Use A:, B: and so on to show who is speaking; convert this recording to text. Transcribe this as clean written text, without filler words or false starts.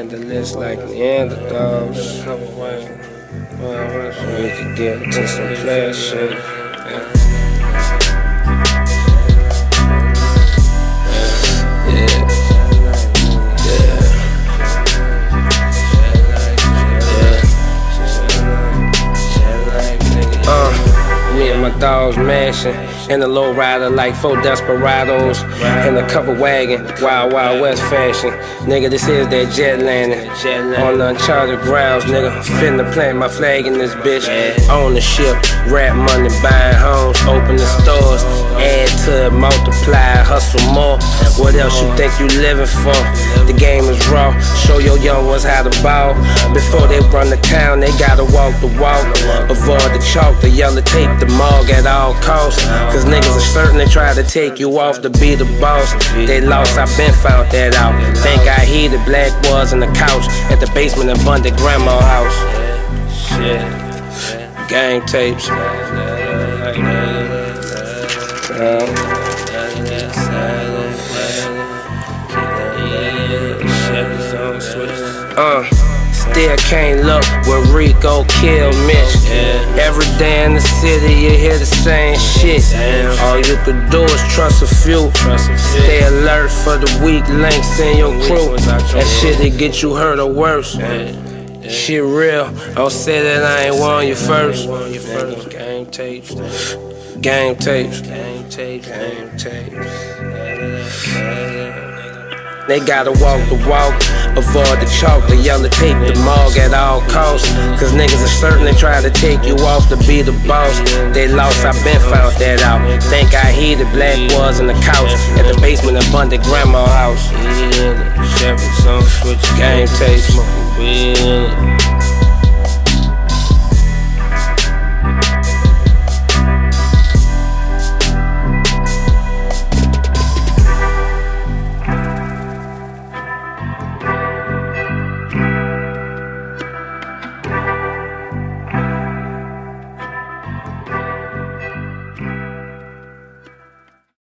A: the list like Neanderthals. We could get to some player shit. My dogs mashing in a low rider like 4 desperados in a cover wagon, wild west fashion. Nigga, this is that jet landing on the uncharted grounds. Nigga, finna plant my flag in this bitch. On the ship, rap money, buying homes, opening stores, add to it, multiply, hustle more. What else you think you living for? The game is raw. Show your young ones how to ball. Before they run the town, they gotta walk the walk. Avoid the chalk, the yellow tape, the mug at all costs. Cause niggas are certain they try to take you off to be the boss. They lost, I been found that out. Think I heated black was in the couch at the basement of Bundy grandma's house. Gang tapes. Still can't look where Rico killed Mitch. Every day in the city you hear the same shit. All you could do is trust a few. Stay alert for the weak links in your crew. That shit that get you hurt or worse. Shit real, don't say that I ain't want you first. Game tapes. Game tapes. Game tapes. Game tapes. They gotta walk the walk, avoid the chalk, the yellow tape, the mug at all costs. Cause niggas are certain they try to take you off to be the boss. They lost, I been found that out. Think I heated black was in the couch at the basement of Bundy grandma's house. Game tapes, smoking weed.